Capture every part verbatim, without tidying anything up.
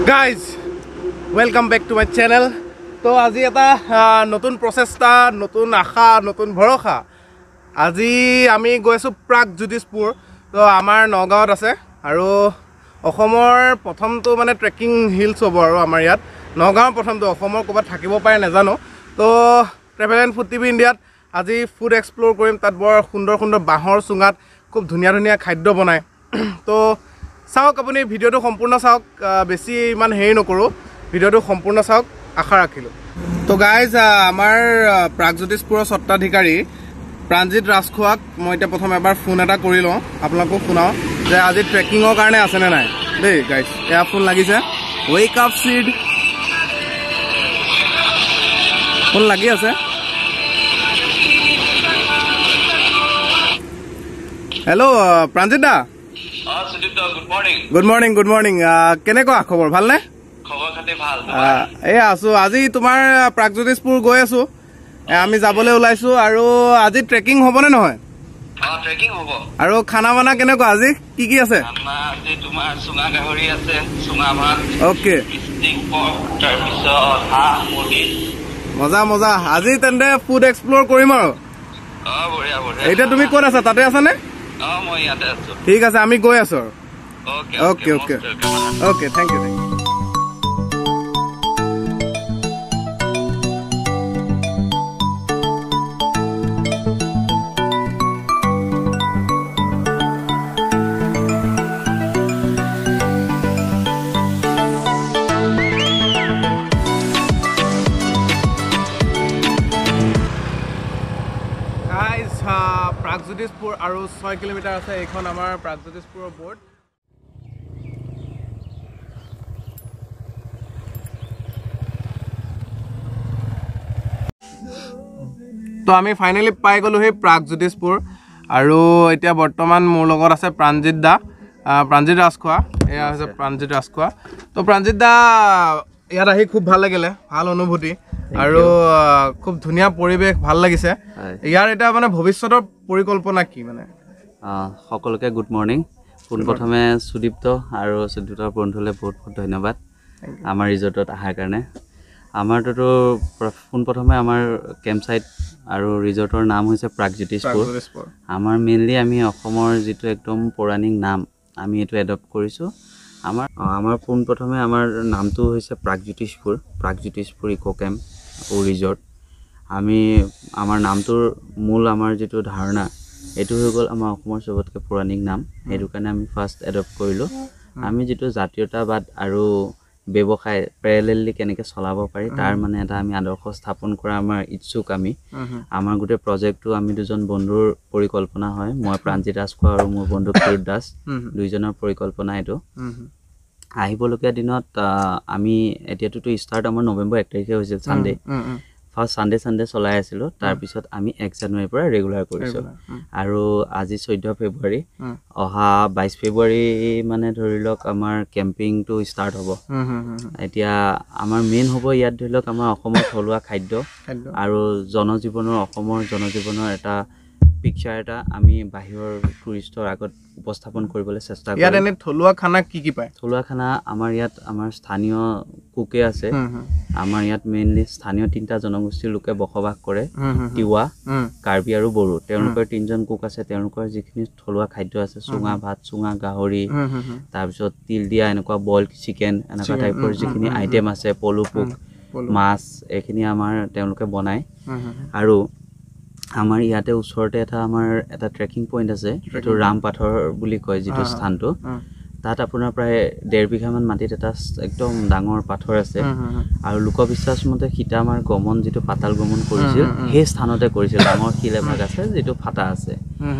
Guys, welcome back to my channel. তো আজি এটা নতুন প্ৰচেষ্টা, নতুন আশা, নতুন ভৰসা। আজি আমি গৈছো প্ৰাগজ্যোতিষপুৰ। তো আমাৰ নগাঁৱত আছে আৰু অসমৰ প্ৰথমটো মানে ট্ৰেকিং হিলছ হ'ব আৰু আমাৰ ইয়াত নগাঁৱৰ প্ৰথমটো অসমৰ ক'ৰবাত থাকিব পাৰে নাজানো। তো ট্ৰেভেল এণ্ড ফুড টিভি ইণ্ডিয়াত আজি ফুড এক্সপ্ল'ৰ কৰিম। তাত বৰ সুন্দৰ সুন্দৰ বাঁহৰ চুঙাত খুব ধুনীয়া ধুনীয়া খাদ্য বনায়। তো চাওক আপুনি ভিডিঅ'টো সম্পূৰ্ণ চাওক, বেছি ইমান হেৰি নকৰোঁ, ভিডিঅ'টো সম্পূৰ্ণ চাওক আশা ৰাখিলোঁ। তো গাইজ, আমাৰ প্ৰাগজ্যোতিষপুৰৰ স্বত্বাধিকাৰী প্ৰাণজিত ৰাজখোৱাক মই এতিয়া প্ৰথম এবাৰ ফোন এটা কৰি লওঁ, আপোনালোকক শুনাওঁ যে আজি ট্ৰেকিঙৰ কাৰণে আছেনে নাই দেই। গাইজ এয়া ফোন লাগিছে, ৱেক আপ চিড ফোন লাগি আছে। Hello' Pranjit da. Good morning good morning কেনেকুৱা খবৰ, ভালনে? এই আছো। আজি তোমাৰ প্ৰাগজ্যোতিষপুৰ গৈ আছো, আমি যাবলৈ ওলাইছো। আৰু আজি ট্ৰেকিং হ'বনে নহয়? আৰু খানা বানা কেনেকুৱা আজি, কি কি আছে? অ'কে, মজা মজা। আজি তেন্তে ফুড এক্সপ্ল'ৰ কৰিম আৰু। এতিয়া তুমি ক'ত আছা, তাতে আছানে? ঠিক আছে, আমি গৈ আছো আৰু। Okay okay okay, thank you thank you. Pragjyotishpur আৰু ছয় কিলোমিটাৰ আছে এইখন আমাৰ প্ৰাগজ্যোতিষপুৰৰ বৰ্ড। তো আমি ফাইনেলি পাই গ'লোঁ সেই প্ৰাগজ্যোতিষপুৰ। আৰু এতিয়া বৰ্তমান মোৰ লগত আছে প্ৰাণজিত দা, প্ৰাণজিত ৰাজখোৱা। এয়া হৈছে প্ৰাণজিত ৰাজখোৱা। তো প্ৰাণজিত দা, ইয়াত আহি খুব ভাল লাগিলে, ভাল অনুভূতি আৰু খুব ধুনীয়া পৰিৱেশ, ভাল লাগিছে। ইয়াৰ এতিয়া মানে ভৱিষ্যতৰ পৰিকল্পনা কি মানে? সকলোকে গুড মৰ্ণিং। পোনপ্ৰথমে সুদীপ্ত আৰু সুদীপ্তৰ বন্ধুলৈ বহুত বহুত ধন্যবাদ আমাৰ ৰিজৰ্টত অহাৰ কাৰণে। আমাৰটোতো পোনপ্ৰথমে আমাৰ কেম্প ছাইট আৰু ৰিজৰ্টৰ নাম হৈছে প্ৰাগজ্যোতিষপুৰ। আমাৰ মেইনলি আমি অসমৰ যিটো একদম পৌৰাণিক নাম আমি এইটো এডপ্ট কৰিছোঁ। আমাৰ আমাৰ পোনপ্ৰথমে আমাৰ নামটো হৈছে প্ৰাগজ্যোতিষপুৰ, প্ৰাগজ্যোতিষপুৰ ইক' কেম্প ও ৰিজৰ্ট। আমি আমাৰ নামটোৰ মূল আমাৰ যিটো ধাৰণা এইটো হৈ গ'ল আমাৰ অসমৰ চবতকৈ পৌৰাণিক নাম, সেইটো কাৰণে আমি ফাৰ্ষ্ট এডপ্ট কৰিলোঁ। আমি যিটো জাতীয়তাবাদ আৰু ব্যৱসায় পেৰেলেলি কেনেকৈ চলাব পাৰি তাৰ মানে এটা আমি আদৰ্শ স্থাপন কৰা আমাৰ ইচ্ছুক। আমি আমাৰ গোটেই প্ৰজেক্টটো আমি দুজন বন্ধুৰ পৰিকল্পনা হয়, মই প্ৰাণজিত ৰাজখোৱা আৰু মোৰ বন্ধু ক্ষীৰোদ দাস, দুইজনৰ পৰিকল্পনা এইটো। আহিবলগীয়া দিনত আমি এতিয়াতোতো ষ্টাৰ্ট আমাৰ নৱেম্বৰ এক তাৰিখে হৈছিল, ছানডে ফাৰ্ষ্ট ছানডে ছানডে চলাই আছিলোঁ। তাৰপিছত আমি এক জানুৱাৰীৰ পৰা ৰেগুলাৰ কৰিছোঁ। আৰু আজি চৈধ্য ফেব্ৰুৱাৰী, অহা বাইছ ফেব্ৰুৱাৰী মানে ধৰি লওক আমাৰ কেম্পিংটো ষ্টাৰ্ট হ'ব। এতিয়া আমাৰ মেইন হ'ব ইয়াত ধৰি লওক আমাৰ অসমৰ থলুৱা খাদ্য আৰু জনজীৱনৰ, অসমৰ জনজীৱনৰ এটা পিকচাৰ এটা আমি বাহিৰৰ টুৰিষ্টৰ আগত উপস্থাপন কৰিবলৈ চেষ্টা কৰিম। ইয়াত এনে থলুৱা খানা কি কি পায়? থলুৱা খানা আমাৰ ইয়াত আমাৰ স্থানীয় কুকে আছে। আমাৰ ইয়াত মেইনলি স্থানীয় তিনিটা জনগোষ্ঠীৰ লোকে বসবাস কৰে, তিৱা, কাৰ্বি আৰু বড়ো। তেওঁলোকৰ তিনিজন কুক আছে। তেওঁলোকৰ যিখিনি থলুৱা খাদ্য আছে, চুঙা ভাত, চুঙা গাহৰি, তাৰপিছত তিল দিয়া এনেকুৱা বইল চিকেন, এনেকুৱা টাইপৰ যিখিনি আইটেম আছে, পলু পোক, মাছ, এইখিনি আমাৰ তেওঁলোকে বনায়। আৰু আমাৰ ইয়াতে ওচৰতে এটা আমাৰ এটা ট্ৰেকিং পইণ্ট আছে, এইটো ৰাম পাথৰ বুলি কয় যিটো স্থানটো। তাত আপোনাৰ প্ৰায় ডেৰ বিঘামান মাটিত এটা একদম ডাঙৰ পাথৰ আছে। আৰু লোকবিশ্বাস মতে সীতামাৰ গমন যিটো পাতাল গমন কৰিছিল সেই স্থানতে কৰিছিল। ডাঙৰ শিল এভাগ আছে যিটো ফাটা আছে।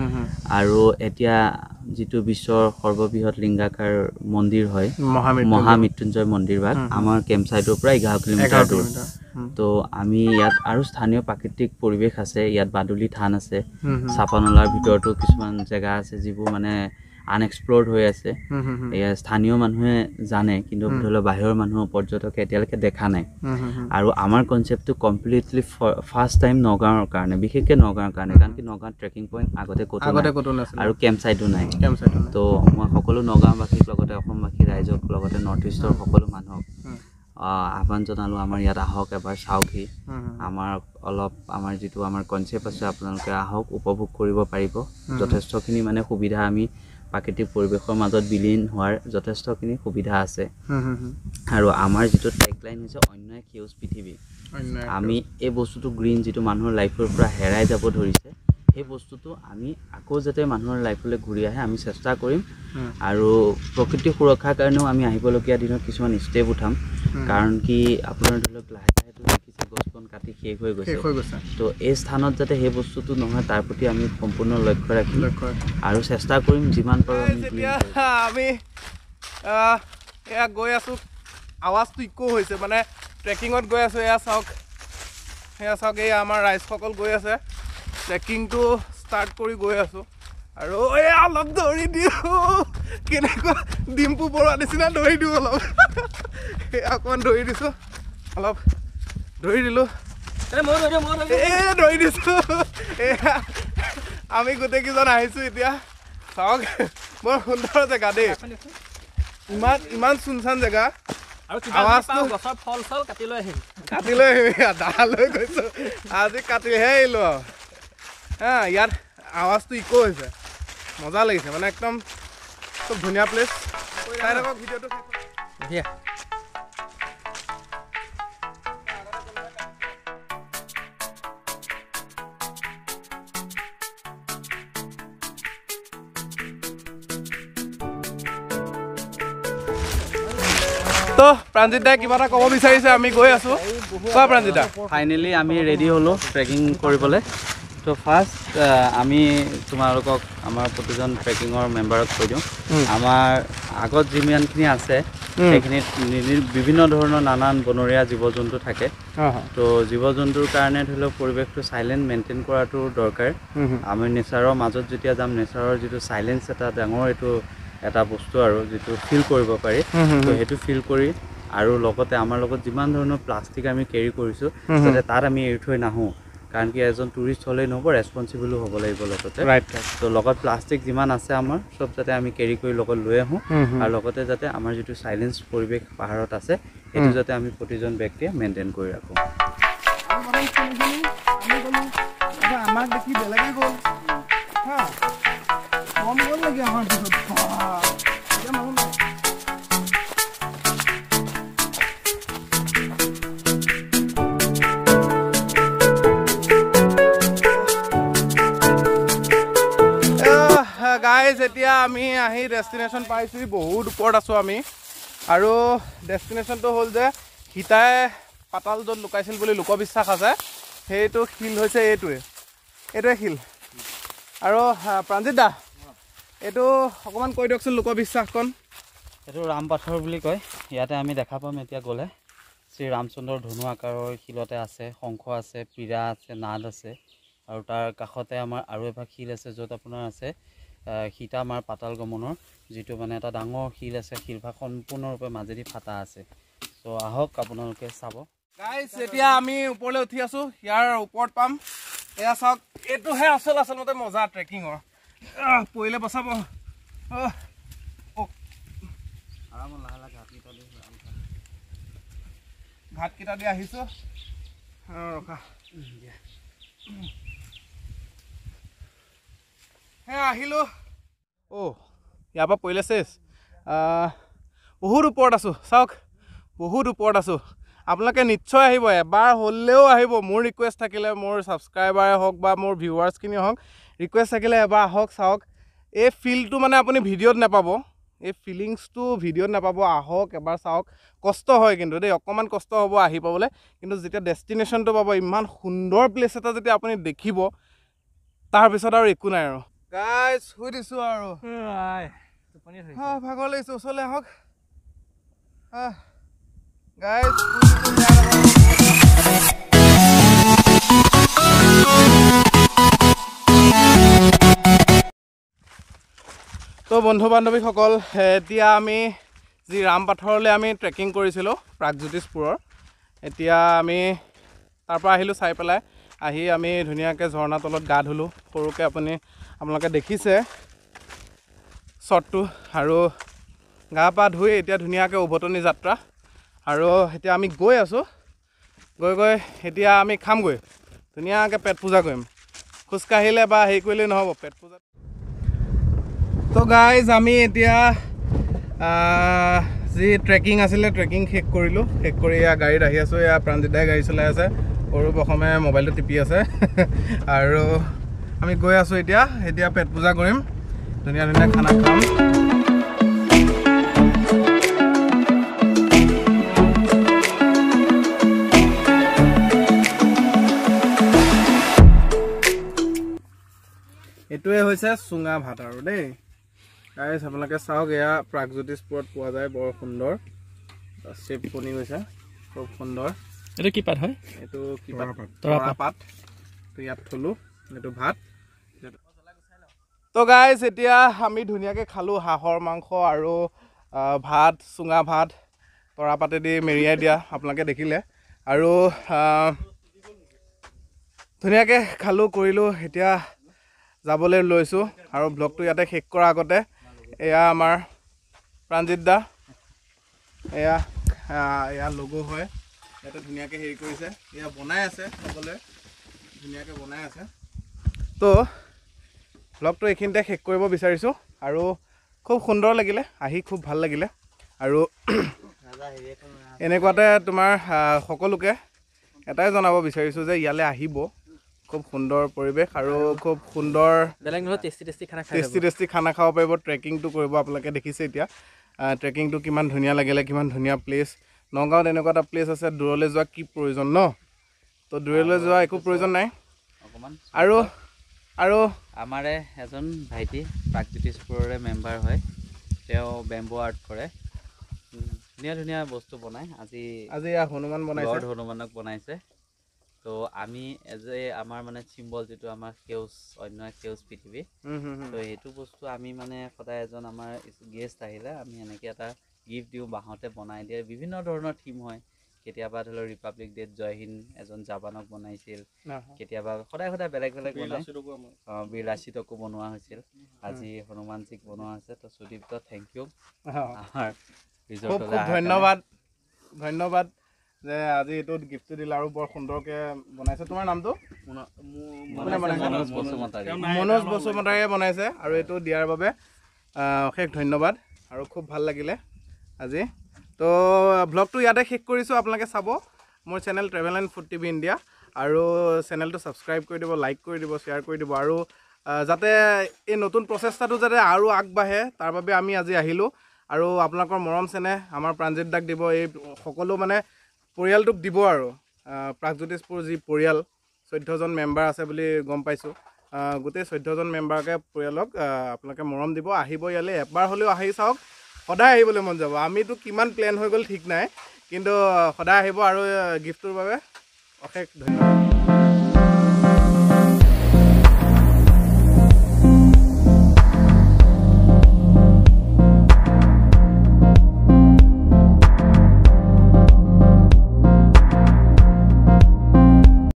আৰু এতিয়া যিটো বিশ্বৰ সৰ্ববৃহৎ লিংগাকাৰ মন্দিৰ হয় মহামৃত্যুঞ্জয় মন্দিৰ ভাগ আমাৰ কেম্প ছাইটৰ পৰা এঘাৰ কিলোমিটাৰ দূৰ। তো আমি ইয়াত আৰু স্থানীয় প্ৰাকৃতিক পৰিৱেশ আছে। ইয়াত বাদুলি থান আছে, চাপানলাৰ ভিতৰতো কিছুমান জেগা আছে যিবোৰ মানে আনএক্সপ্ল'ৰ্ড হৈ আছে হুম হুম হুম এয়া স্থানীয় মানুহে জানে কিন্তু ধৰি লওক বাহিৰৰ মানুহ পৰ্যটকে এতিয়ালৈকে দেখা নাই হুম হুম হুম আৰু আমাৰ কনচেপ্টটো কমপ্লিটলি ফাৰ্ষ্ট টাইম নগাঁৱৰ কাৰণে বিশেষকৈ নগাঁৱৰ কাৰণে কাৰণ কি নগাঁৱত ট্ৰেকিং পইণ্ট আগতে ক'তো আগতে নাই ক'তো নাছিল আৰু কেম্প চাইটো নাই কেম্প চাইটো নাই তো মই সকলো নগাঁওবাসীক লগতে অসমবাসী ৰাইজক লগতে নৰ্থ ইষ্টৰ সকলো মানুহক আহ্বান জনালোঁ আমাৰ ইয়াত আহক এবাৰ চাওকহি আমাৰ অলপ আমাৰ যিটো আমাৰ কনচেপ্ট আছে আপোনালোকে আহক উপভোগ কৰিব পাৰিব যথেষ্টখিনি মানে সুবিধা আমি প্ৰাকৃতিক পৰিৱেশৰ মাজত বিলীন হোৱাৰ যথেষ্টখিনি সুবিধা আছে আৰু আমাৰ যিটো টেগলাইন হৈছে অন্য এক সেউজ পৃথিৱী আমি এই বস্তুটো গ্ৰীণ যিটো মানুহৰ লাইফৰ পৰা হেৰাই যাব ধৰিছে সেই বস্তুটো আমি আকৌ যাতে মানুহৰ লাইফলৈ ঘূৰি আহে আমি চেষ্টা কৰিম আৰু প্ৰকৃতি সুৰক্ষাৰ কাৰণেও আমি আহিবলগীয়া দিনত কিছুমান ষ্টেপ উঠাম কাৰণ কি আপোনাৰ ধৰি লওক লাহে লাহেতো দেখিছে গছ বন কাটি শেষ হৈ গৈছে তো এই স্থানত যাতে সেই বস্তুটো নহয় তাৰ প্ৰতি আমি সম্পূৰ্ণ লক্ষ্য ৰাখিম আৰু চেষ্টা কৰিম যিমান পাৰোঁ আমি এয়া গৈ আছোঁ আৱাজটো ইকো হৈছে মানে ট্ৰেকিঙত গৈ আছোঁ এয়া চাওক সেয়া চাওক এই আমাৰ ৰাইজসকল গৈ আছে ট্ৰেকিংটো ষ্টাৰ্ট কৰি গৈ আছোঁ আৰু এই অলপ দৌৰি দিওঁ কেনেকুৱা ডিম্পু বৰুৱা নিচিনা দৌৰি দিওঁ অলপ এই অকণমান দৌৰি দিছোঁ অলপ দৌৰি দিলোঁ এই দৌৰি দিছোঁ এয়া আমি গোটেইকেইজন আহিছোঁ এতিয়া চাওক বৰ সুন্দৰ জেগা দেই ইমান ইমান চুনচান জেগা আৱাজটো গছৰ ফল চল কাটি লৈ আহিম কাটি লৈ আহিম দা লৈ গৈছোঁ আজি কাটিহে আহিলোঁ আৰু হা ইয়াত আৱাজটো ইকো হৈছে মজা লাগিছে মানে একদম খুব ধুনীয়া প্লেচ চাই থাকক ভিডিঅ'টো তো প্ৰাঞ্জিত দাই কিবা এটা ক'ব বিচাৰিছে আমি গৈ আছোঁ কোৱা প্ৰাঞ্জিত দা ফাইনেলি আমি ৰেডি হ'লোঁ ট্ৰেকিং কৰিবলৈ তো ফাৰ্ষ্ট আমি তোমালোকক আমাৰ প্ৰতিজন ট্ৰেকিঙৰ মেম্বাৰক কৈ দিওঁ আমাৰ আগত যিমানখিনি আছে সেইখিনিত বিভিন্ন ধৰণৰ নানান বনৰীয়া জীৱ জন্তু থাকে তো জীৱ জন্তুৰ কাৰণে ধৰি লওক পৰিৱেশটো চাইলেণ্ট মেইনটেইন কৰাটো দৰকাৰ আমি নেচাৰৰ মাজত যেতিয়া যাম নেচাৰৰ যিটো চাইলেঞ্চ এটা ডাঙৰ এইটো এটা বস্তু আৰু যিটো ফিল কৰিব পাৰি তো সেইটো ফিল কৰি আৰু লগতে আমাৰ লগত যিমান ধৰণৰ প্লাষ্টিক আমি কেৰি কৰিছোঁ যাতে তাত আমি এৰি থৈ নাহোঁ কাৰণ কি এজন টুৰিষ্ট হ'লেই নহ'ব ৰেছপনচিবলো হ'ব লাগিব লগতে তো লগত প্লাষ্টিক যিমান আছে আমাৰ চব যাতে আমি কেৰি কৰি লগত লৈ আহোঁ আৰু লগতে যাতে আমাৰ যিটো চাইলেঞ্চ পৰিৱেশ পাহাৰত আছে সেইটো যাতে আমি প্ৰতিজন ব্যক্তিয়ে মেইনটেইন কৰি ৰাখোঁ আমাক দেখি বেলেগে গ'ল হা কম গ'ল নেকি আমাৰ পিছত গাইজ এতিয়া আমি আহি ডেষ্টিনেশ্যন পাইছোঁ বহুত ওপৰত আছোঁ আমি আৰু ডেষ্টিনেশ্যনটো হ'ল যে সীতাই পাতাল য'ত লুকাইছিল বুলি লোকবিশ্বাস আছে সেইটো শিল হৈছে এইটোৱে এইটোৱে শিল আৰু প্ৰাঞ্জিত দা এইটো অকণমান কৈ দিয়কচোন লোকবিশ্বাসখন এইটো ৰাম পাথৰ বুলি কয় ইয়াতে আমি দেখা পাম এতিয়া গ'লে শ্ৰী ৰামচন্দ্ৰৰ ধনু আকাৰৰ শিলতে আছে শংখ আছে পীৰা আছে নাদ আছে আৰু তাৰ কাষতে আমাৰ আৰু এভাগ শিল আছে য'ত আপোনাৰ আছে সীতা মাৰ পাতাল গমনৰ যিটো মানে এটা ডাঙৰ শিল আছে শিলভাগ সম্পূৰ্ণৰূপে মাজেদি ফাটা আছে তো আহক আপোনালোকে চাব গাইজ এতিয়া আমি ওপৰলৈ উঠি আছোঁ ইয়াৰ ওপৰত পাম এয়া চাওক এইটোহে আচল আচলতে মজা ট্ৰেকিঙৰ পৰিলে বচাব ঘাটকেইটা দি আহিছোঁ ৰখা হে আহিলোঁ অ' ইয়াৰ পৰা পৰিলে চেছ বহুত ওপৰত আছোঁ চাওক বহুত ওপৰত আছোঁ আপোনালোকে নিশ্চয় আহিব এবাৰ হ'লেও আহিব মোৰ ৰিকুৱেষ্ট থাকিলে মোৰ ছাবস্ক্ৰাইবাৰে হওক বা মোৰ ভিউৱাৰ্ছখিনি হওক ৰিকুৱেষ্ট থাকিলে এবাৰ আহক চাওক এই ফিলটো মানে আপুনি ভিডিঅ'ত নাপাব এই ফিলিংছটো ভিডিঅ'ত নাপাব আহক এবাৰ চাওক কষ্ট হয় কিন্তু দেই অকণমান কষ্ট হ'ব আহি পাবলৈ কিন্তু যেতিয়া ডেষ্টিনেশ্যনটো পাব ইমান সুন্দৰ প্লেচ এটা যেতিয়া আপুনি দেখিব তাৰপিছত আৰু একো নাই আৰু গাইজ শুই দিছোঁ আৰু ভাগৰ লাগিছোঁ ওচৰলৈ আহক গাইজ তো বন্ধু বান্ধৱীসকল এতিয়া আমি যি ৰামপাথৰলৈ আমি ট্ৰেকিং কৰিছিলোঁ প্ৰাগজ্যোতিষপুৰৰ এতিয়া আমি তাৰ পৰা আহিলোঁ চাই পেলাই আহি আমি ধুনীয়াকৈ ঝৰ্ণাৰ তলত গা ধুলোঁ সৰুকৈ আপুনি আপোনালোকে দেখিছে শ্বটটো আৰু গা পা ধুই এতিয়া ধুনীয়াকৈ উভতনি যাত্ৰা আৰু এতিয়া আমি গৈ আছোঁ গৈ গৈ এতিয়া আমি খামগৈ ধুনীয়াকৈ পেট পূজা কৰিম খোজকাঢ়িলে বা হেৰি কৰিলে নহ'ব পেট পূজা তো গাইজ আমি এতিয়া যি ট্ৰেকিং আছিলে ট্ৰেকিং শেষ কৰিলোঁ শেষ কৰি এয়া গাড়ীত আহি আছোঁ এয়া প্ৰাণজিৎ দাই গাড়ী চলাই আছে সৰু প্ৰথমে মোবাইলটো টিপি আছে আৰু আমি গৈ আছোঁ এতিয়া এতিয়া পেট পূজা কৰিম ধুনীয়া ধুনীয়া খানা খাম এইটোৱে হৈছে চুঙা ভাত আৰু দেই গাইজ আপোনালোকে চাওক এয়া প্ৰাগজ্যোতিষপুৰত পোৱা যায় বৰ সুন্দৰ চেপ বনি গৈছে খুব সুন্দৰ এইটো কি পাত হয় এইটো কি পাত তৰা পাত তো ইয়াত থলোঁ এইটো ভাত তো গাইজ এতিয়া আমি ধুনীয়াকৈ খালোঁ হাঁহৰ মাংস আৰু ভাত চুঙা ভাত তৰা পাতেদি মেৰিয়াই দিয়া আপোনালোকে দেখিলে আৰু ধুনীয়াকৈ খালোঁ কৰিলোঁ এতিয়া যাবলৈ লৈছোঁ আৰু ব্লগটো ইয়াতে শেষ কৰাৰ আগতে এয়া আমাৰ প্ৰাণজিৎ দা এয়া এয়া লগো হয় ইয়াতে ধুনীয়াকৈ হেৰি কৰিছে এয়া বনাই আছে সকলোৱে ধুনীয়াকৈ বনাই আছে তো ব্লগটো এইখিনিতে শেষ কৰিব বিচাৰিছোঁ আৰু খুব সুন্দৰ লাগিলে আহি খুব ভাল লাগিলে আৰু এনেকুৱাতে তোমাৰ সকলোকে এটাই জনাব বিচাৰিছোঁ যে ইয়ালৈ আহিব খুব সুন্দৰ পৰিৱেশ আৰু খুব সুন্দৰ বেলেগ নহয় টেষ্টি টেষ্টি খানা খাই টেষ্টি টেষ্টি খানা খাব পাৰিব ট্ৰেকিংটো কৰিব আপোনালোকে দেখিছে এতিয়া ট্ৰেকিংটো কিমান ধুনীয়া লাগিলে কিমান ধুনীয়া প্লেচ নগাঁৱত এনেকুৱা এটা প্লেচ আছে দূৰলৈ যোৱা কি প্ৰয়োজন ন তো দূৰলৈ যোৱা একো প্ৰয়োজন নাই অকণমান আৰু আৰু আমাৰে এজন ভাইটি প্ৰাগজ্যোতিষপুৰৰে মেম্বাৰ হয় তেওঁ বেম্বো আৰ্ট কৰে ধুনীয়া ধুনীয়া বস্তু বনায় আজি আজি এয়া হনুমান বনাইছে লৰ্ড হনুমানক বনাইছে তো আমি এজ এ আমাৰ মানে চিম্বল যিটো আমাৰ সেউজ অন্য সেউজ পৃথিৱী তো সেইটো বস্তু আমি মানে সদায় এজন আমাৰ গেষ্ট আহিলে আমি এনেকৈ এটা গিফ্ট দিওঁ বাঁহতে বনাই দিয়ে বিভিন্ন ধৰণৰ থিম হয় কেতিয়াবা ধৰি লওক ৰিপাব্লিক ডেত জয় হিন্দ এজন জাপানক বনাইছিল কেতিয়াবা সদায় সদায় বেলেগ বেলেগ বনাই অঁ বীৰ লাচিতকো বনোৱা হৈছিল আজি হনুমানজীক বনোৱা হৈছে তো সুদীপ্ত থেংক ইউ আমাৰ খুব খুব ধন্যবাদ ধন্যবাদ যে আজি এইটোত গিফ্টটো দিলে আৰু বৰ সুন্দৰকৈ বনাইছে তোমাৰ নামটো মনোজ বসুমতাৰীয়ে বনাইছে আৰু এইটো দিয়াৰ বাবে অশেষ ধন্যবাদ আৰু খুব ভাল লাগিলে আজি তো ব্লগটো ইয়াতে শেষ কৰিছোঁ আপোনালোকে চাব মোৰ channel travel and food TV India আৰু চেনেলটো ছাবস্ক্ৰাইব কৰি দিব লাইক কৰি দিব শ্বেয়াৰ কৰি দিব আৰু যাতে এই নতুন প্ৰচেষ্টাটো যাতে আৰু আগবাঢ়ে তাৰ বাবে আমি আজি আহিলোঁ আৰু আপোনালোকৰ মৰম চেনেহ আমাৰ প্ৰাণজিৎ দাক দিব এই সকলো মানে পৰিয়ালটোক দিব আৰু প্ৰাগজ্যোতিষপুৰ যি পৰিয়াল চৈধ্যজন মেম্বাৰ আছে বুলি গম পাইছোঁ গোটেই চৈধ্যজন মেম্বাৰকে পৰিয়ালক আপোনালোকে মৰম দিব আহিব ইয়ালৈ এবাৰ হ'লেও আহি চাওক সদায় আহিবলৈ মন যাব আমিতো কিমান প্লেন হৈ গ'ল ঠিক নাই কিন্তু সদায় আহিব আৰু গিফ্টটোৰ বাবে অশেষ ধন্যবাদ